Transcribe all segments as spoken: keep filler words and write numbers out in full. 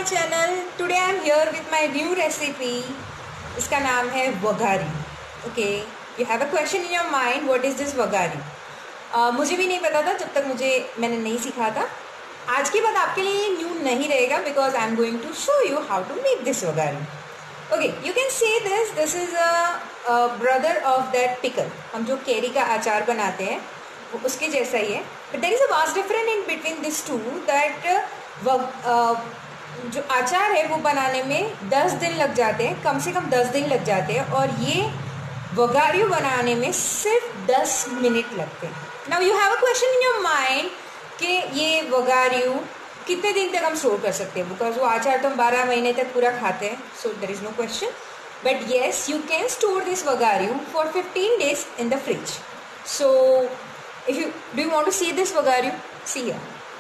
Channel. Today I am here with my new recipe. इसका नाम है वघारी. Okay, you have a question in your mind, what is this vaghari? मुझे भी नहीं पता था जब तक मुझे मैंने नहीं सीखा था. आज के बाद आपके लिए न्यू नहीं रहेगा because I am going to show you how to make this vaghari. Okay, you can say this this is a brother of that pickle. हम जो केरी का अचार बनाते हैं वो उसके जैसा ही है, but there is a vast difference in between this two. That जो अचार है वो बनाने में दस दिन लग जाते हैं, कम से कम दस दिन लग जाते हैं, और ये वघारी बनाने में सिर्फ दस मिनट लगते हैं. Now you have a question in your mind कि ये वघारी कितने दिन तक हम स्टोर कर सकते हैं, बिकॉज वो अचार तो हम बारह महीने तक पूरा खाते हैं. So there is no question, but yes you can store this vaghari for fifteen days in the fridge. So if you do you want to see this vaghari? See here,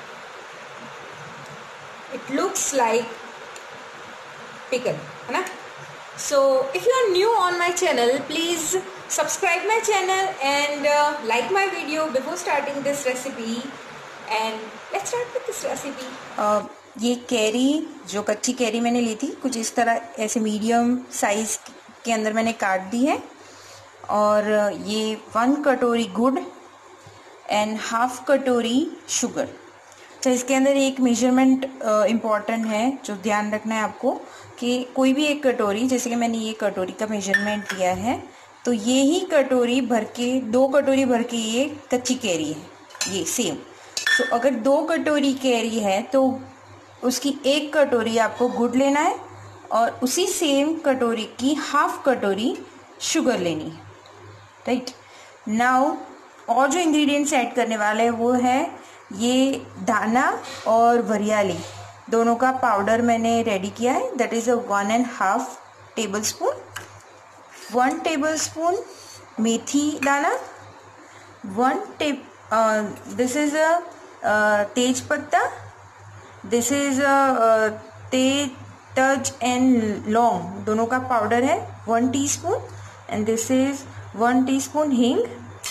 it looks like pickle, है ना? So if you are new on my channel, please subscribe my channel and uh, like my video before starting this recipe. And let's start with this recipe. uh, ये कैरी, जो कच्ची carry मैंने ली थी, कुछ इस तरह ऐसे मीडियम साइज के अंदर मैंने काट दी है. और ये वन कटोरी गुड़ एंड हाफ कटोरी शुगर. तो इसके अंदर एक मेजरमेंट इम्पॉर्टेंट है जो ध्यान रखना है आपको, कि कोई भी एक कटोरी, जैसे कि मैंने ये कटोरी का मेजरमेंट लिया है, तो ये ही कटोरी भर के, दो कटोरी भर के ये कच्ची कैरी है, ये सेम. तो अगर दो कटोरी कैरी है तो उसकी एक कटोरी आपको गुड़ लेना है और उसी सेम कटोरी की हाफ कटोरी शुगर लेनी है. राइट नाउ और जो इंग्रेडिएंट्स ऐड करने वाले हैं वो है ये दाना और वरियाली, दोनों का पाउडर मैंने रेडी किया है. That is a one and half tablespoon. One tablespoon methi dana, one tab this is a tej patta, this is a तेज तज एंड लौंग, दोनों का पाउडर है one teaspoon. And this is one teaspoon hing,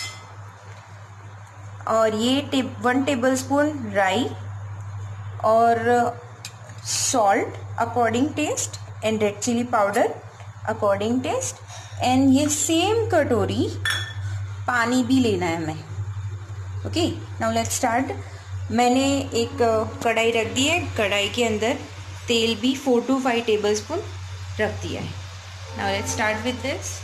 और ये टे, वन टेबल स्पून राई, और salt according taste, and red chilli powder according taste. And ये सेम कटोरी पानी भी लेना है हमें. Okay, now let's start. मैंने एक कढ़ाई रख दी है, कढ़ाई के अंदर तेल भी four two five tablespoon रख दिया है. Now let's start with this.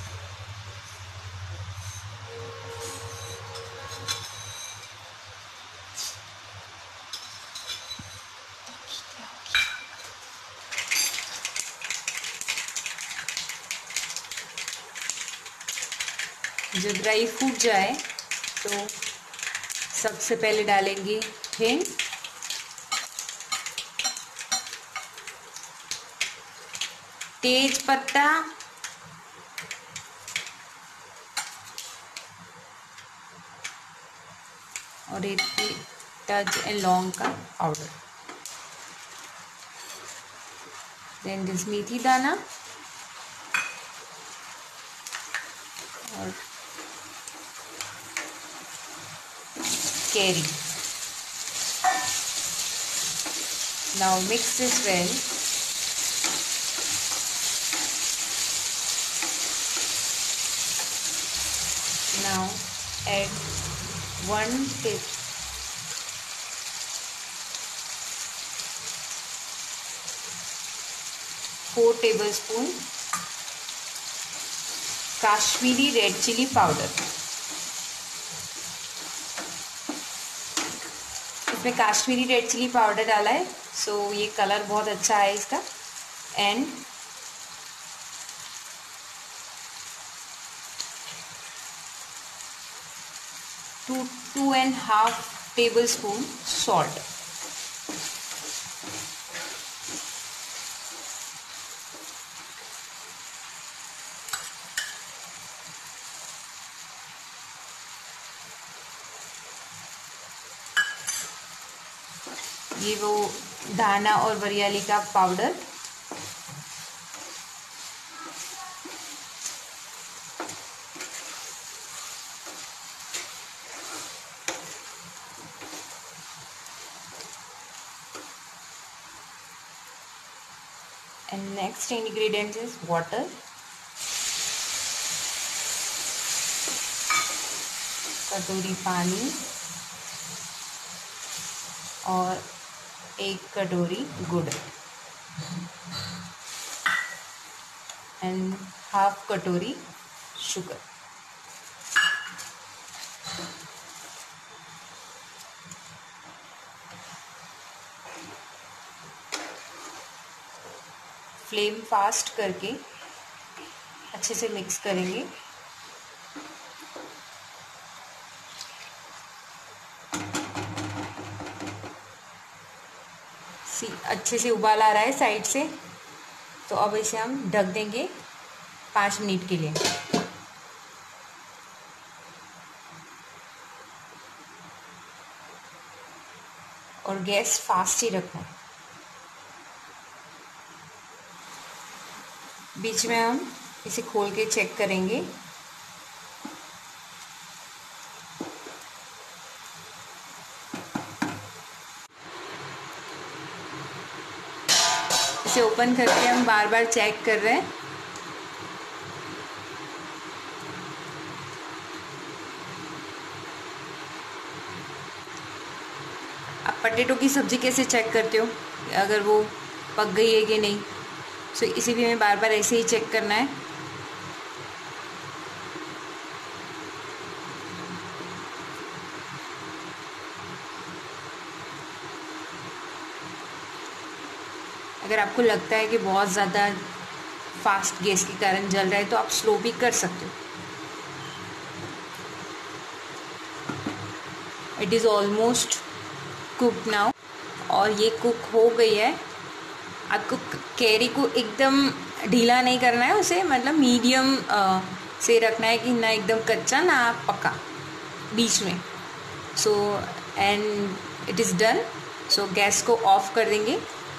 जब ड्राई फूट जाए तो सबसे पहले डालेंगे हींग, तेज पत्ता, और एक तज एंड लौंग का powder. Then this methi dana और कैरी. Now mix this well. Now add one tip four tablespoon Kashmiri red chili powder. इसमें काश्मीरी रेड चिली पाउडर डाला है, सो so ये कलर बहुत अच्छा है इसका. And two two and half tablespoon salt. ये वो दाना और वरियाली का पाउडर, and next ingredient is water, कटोरी पानी और एक कटोरी गुड़ एंड हाफ कटोरी शुगर। फ्लेम फास्ट करके अच्छे से मिक्स करेंगे। सी अच्छे से उबाल आ रहा है साइड से, तो अब इसे हम ढक देंगे पाँच मिनट के लिए। और गैस फास्ट ही रखना है। बीच में हम इसे खोल के चेक करेंगे। इसे ओपन करके हम बार बार चेक कर रहे हैं। आप पटेटो की सब्ज़ी कैसे चेक करते हो अगर वो पक गई है कि नहीं? सो so, इसे भी हमें बार बार ऐसे ही चेक करना है। अगर आपको लगता है कि बहुत ज़्यादा फास्ट गैस के कारण जल रहा है तो आप स्लो भी कर सकते हो। It is almost cook now, और ये कुक हो गई है। आपको कैरी को एकदम ढीला नहीं करना है, उसे मतलब मीडियम से रखना है कि ना एकदम कच्चा ना पका, बीच में। So and it is done. So gas को ऑफ कर देंगे,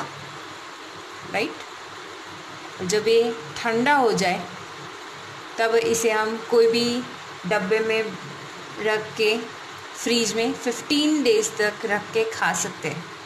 राइट। जब ये ठंडा हो जाए तब इसे हम कोई भी डब्बे में रख के फ्रीज में फिफ्टीन डेज तक रख के खा सकते हैं।